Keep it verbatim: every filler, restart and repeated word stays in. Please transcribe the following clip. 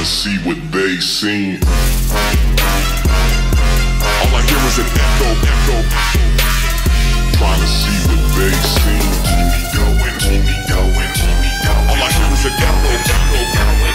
see what they seen. All I hear is an echo, echo. Trying to see what they seen. Keep me going, keep me going, keep me going. All I hear is an echo, echo.